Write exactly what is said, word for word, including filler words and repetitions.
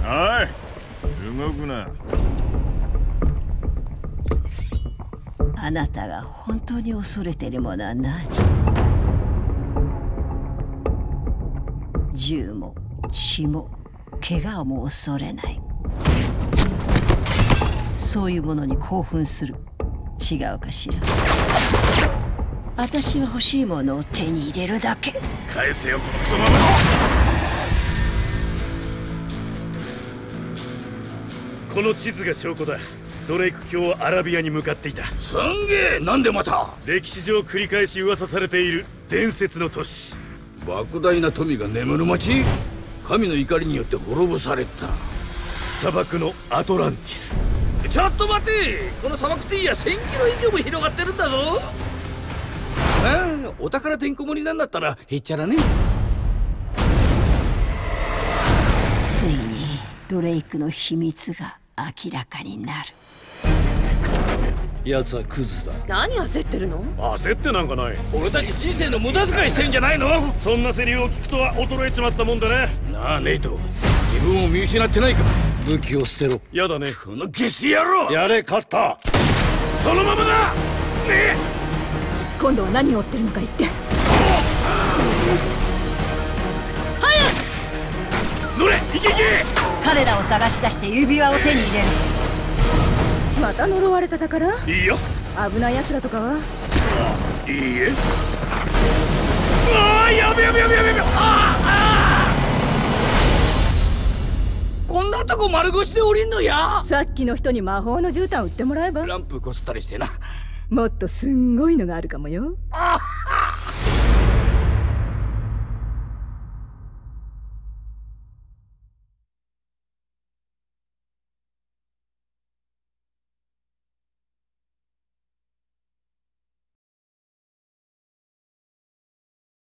おい、動くな。 あなたが本当に恐れているものは何？銃も血も怪我も恐れない。そういうものに興奮する。違うかしら。私は欲しいものを手に入れるだけ。 返せよこのクソママ。 この地図が証拠だ。ドレイク卿はアラビアに向かっていた。 すんげえ。なんでまた？ 歴史上繰り返し噂されている伝説の都市。 莫大な富が眠る町？神の怒りによって滅ぼされた。 砂漠のアトランティス。 ちょっと待て。この砂漠っていやせんキロ以上も広がってるんだぞ。ああ、お宝てんこ盛りなんだったらへっちゃらね。 ついにドレイクの秘密が明らかになる。 奴はクズだ。 何焦ってるの？ 焦ってなんかない。 俺たち人生の無駄遣いしてんじゃないの？ そんなセリフを聞くとは衰えちまったもんだね。 なあネイト、自分を見失ってないか？ 武器を捨てろ。 やだね。 このゲス野郎。 やれ、勝った。 そのままだ。ねえ、 今度は何を追ってるのか言って。 乗れ、行け行け。 彼らを探し出して指輪を手に入れる。 また呪われた宝？ いいよ。 危ない奴らとかは？ いいえ。ああ、やべやべやべやべやべ。ああ、 こんなとこ丸腰で降りんのや。 さっきの人に魔法の絨毯売ってもらえば。 ランプこすったりしてな。 もっとすんごいのがあるかもよ。 あ